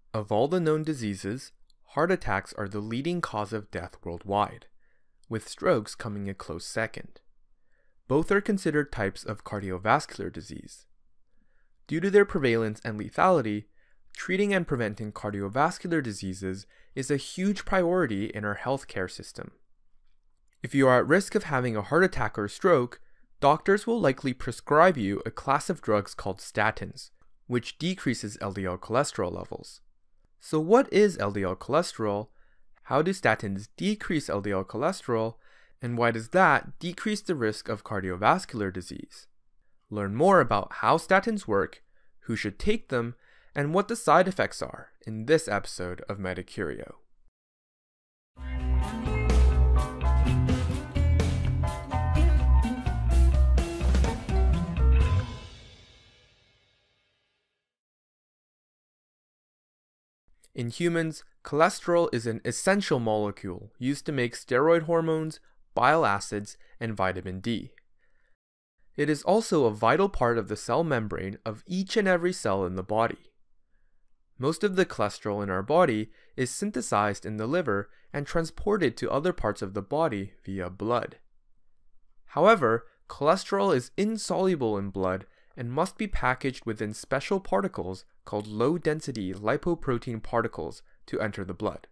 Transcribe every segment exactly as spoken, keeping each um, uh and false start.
Of all the known diseases, heart attacks are the leading cause of death worldwide, with strokes coming a close second. Both are considered types of cardiovascular disease. Due to their prevalence and lethality, treating and preventing cardiovascular diseases is a huge priority in our healthcare system. If you are at risk of having a heart attack or stroke, doctors will likely prescribe you a class of drugs called statins, which decreases L D L cholesterol levels. So what is L D L cholesterol? How do statins decrease L D L cholesterol? And why does that decrease the risk of cardiovascular disease? Learn more about how statins work, who should take them, and what the side effects are in this episode of Medicurio. In humans, cholesterol is an essential molecule used to make steroid hormones, bile acids, and vitamin D. It is also a vital part of the cell membrane of each and every cell in the body. Most of the cholesterol in our body is synthesized in the liver and transported to other parts of the body via blood. However, cholesterol is insoluble in blood and must be packaged within special particles called low-density lipoprotein particles to enter the blood.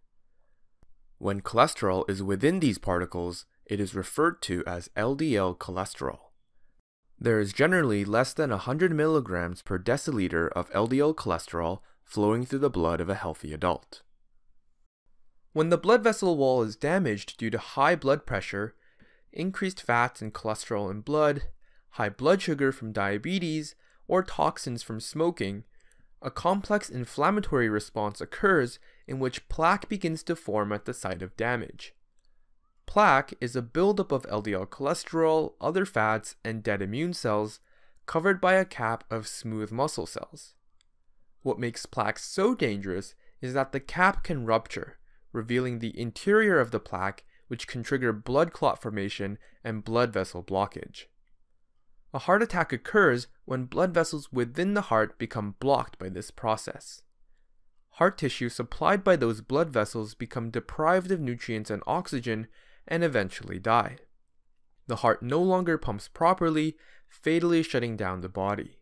When cholesterol is within these particles, it is referred to as L D L cholesterol. There is generally less than one hundred milligrams per deciliter of L D L cholesterol flowing through the blood of a healthy adult. When the blood vessel wall is damaged due to high blood pressure, increased fats and cholesterol in blood, high blood sugar from diabetes, or toxins from smoking, a complex inflammatory response occurs in which plaque begins to form at the site of damage. Plaque is a buildup of L D L cholesterol, other fats, and dead immune cells covered by a cap of smooth muscle cells. What makes plaque so dangerous is that the cap can rupture, revealing the interior of the plaque, which can trigger blood clot formation and blood vessel blockage. A heart attack occurs when blood vessels within the heart become blocked by this process. Heart tissue supplied by those blood vessels become deprived of nutrients and oxygen and eventually die. The heart no longer pumps properly, fatally shutting down the body.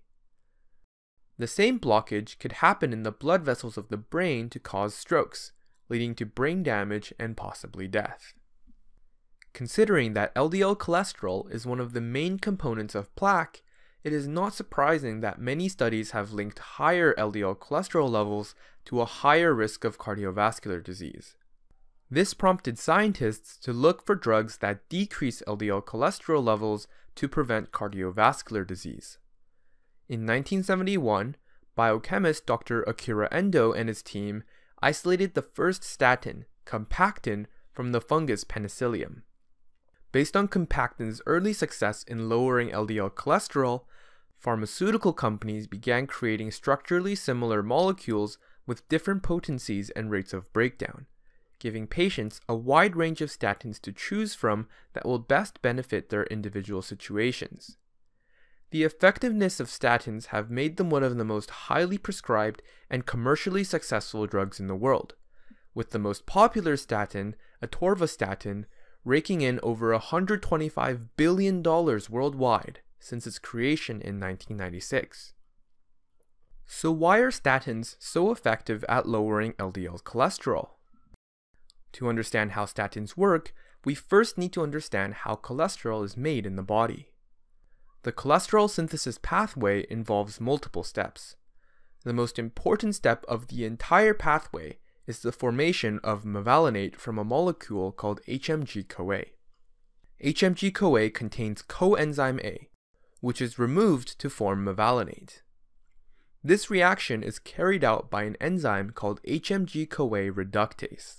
The same blockage could happen in the blood vessels of the brain to cause strokes, leading to brain damage and possibly death. Considering that L D L cholesterol is one of the main components of plaque, it is not surprising that many studies have linked higher L D L cholesterol levels to a higher risk of cardiovascular disease. This prompted scientists to look for drugs that decrease L D L cholesterol levels to prevent cardiovascular disease. In nineteen seventy-one, biochemist Doctor Akira Endo and his team isolated the first statin, compactin, from the fungus Penicillium. Based on compactin's early success in lowering L D L cholesterol, pharmaceutical companies began creating structurally similar molecules with different potencies and rates of breakdown, giving patients a wide range of statins to choose from that will best benefit their individual situations. The effectiveness of statins have made them one of the most highly prescribed and commercially successful drugs in the world, with the most popular statin, atorvastatin, raking in over one hundred twenty-five billion dollars worldwide since its creation in nineteen ninety-six. So why are statins so effective at lowering L D L cholesterol? To understand how statins work, we first need to understand how cholesterol is made in the body. The cholesterol synthesis pathway involves multiple steps. The most important step of the entire pathway is the formation of mevalonate from a molecule called H M G C O A. H M G C O A contains coenzyme A, which is removed to form mevalonate. This reaction is carried out by an enzyme called H M G C O A reductase.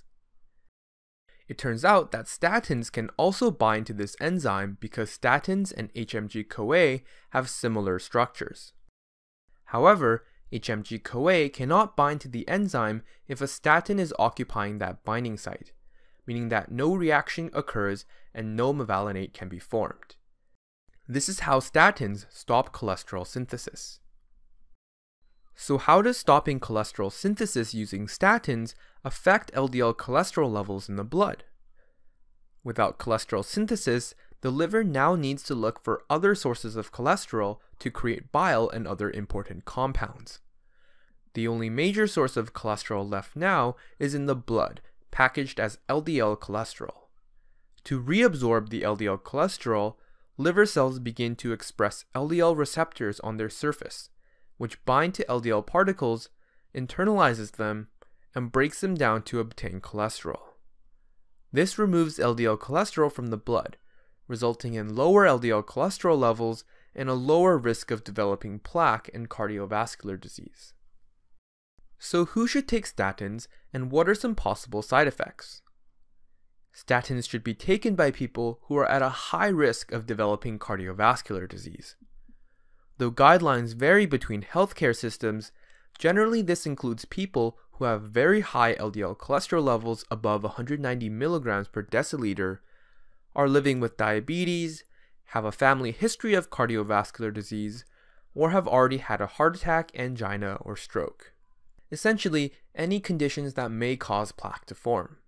It turns out that statins can also bind to this enzyme because statins and H M G C O A have similar structures. However, H M G C O A cannot bind to the enzyme if a statin is occupying that binding site, meaning that no reaction occurs and no mevalonate can be formed. This is how statins stop cholesterol synthesis. So how does stopping cholesterol synthesis using statins affect L D L cholesterol levels in the blood? Without cholesterol synthesis, the liver now needs to look for other sources of cholesterol to create bile and other important compounds. The only major source of cholesterol left now is in the blood, packaged as L D L cholesterol. To reabsorb the L D L cholesterol, liver cells begin to express L D L receptors on their surface, which bind to L D L particles, internalizes them, and breaks them down to obtain cholesterol. This removes L D L cholesterol from the blood, resulting in lower L D L cholesterol levels and a lower risk of developing plaque and cardiovascular disease. So who should take statins, and what are some possible side effects? Statins should be taken by people who are at a high risk of developing cardiovascular disease. Though guidelines vary between healthcare systems, generally this includes people who have very high L D L cholesterol levels above one hundred ninety milligrams per deciliter, are living with diabetes, have a family history of cardiovascular disease, or have already had a heart attack, angina, or stroke. Essentially, any conditions that may cause plaque to form.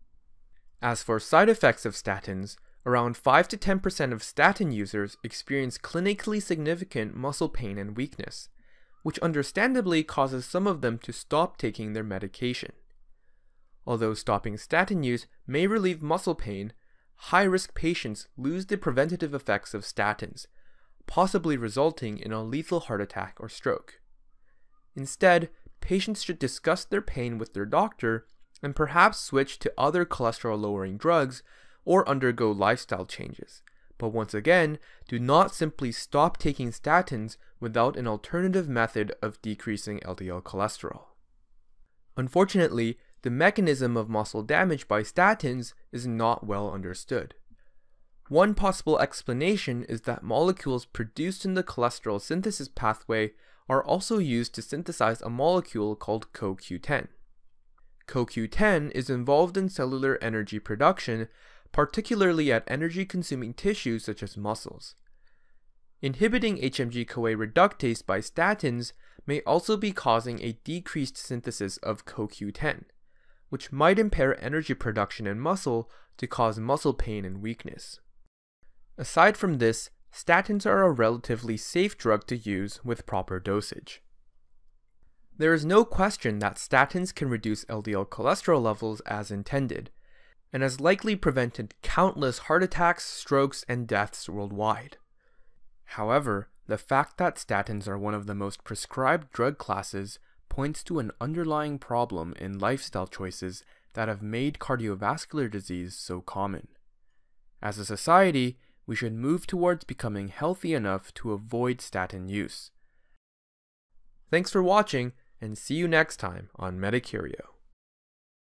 As for side effects of statins, around five to ten percent of statin users experience clinically significant muscle pain and weakness, which understandably causes some of them to stop taking their medication. Although stopping statin use may relieve muscle pain, high-risk patients lose the preventative effects of statins, possibly resulting in a lethal heart attack or stroke. Instead, patients should discuss their pain with their doctor and perhaps switch to other cholesterol-lowering drugs or undergo lifestyle changes. But once again, do not simply stop taking statins without an alternative method of decreasing L D L cholesterol. Unfortunately, the mechanism of muscle damage by statins is not well understood. One possible explanation is that molecules produced in the cholesterol synthesis pathway are also used to synthesize a molecule called C O Q ten. C O Q ten is involved in cellular energy production, particularly at energy-consuming tissues such as muscles. Inhibiting H M G C O A reductase by statins may also be causing a decreased synthesis of C O Q ten, which might impair energy production in muscle to cause muscle pain and weakness. Aside from this, statins are a relatively safe drug to use with proper dosage. There is no question that statins can reduce L D L cholesterol levels as intended, and has likely prevented countless heart attacks, strokes, and deaths worldwide. However, the fact that statins are one of the most prescribed drug classes points to an underlying problem in lifestyle choices that have made cardiovascular disease so common. As a society, we should move towards becoming healthy enough to avoid statin use. Thanks for watching, and see you next time on Medicurio.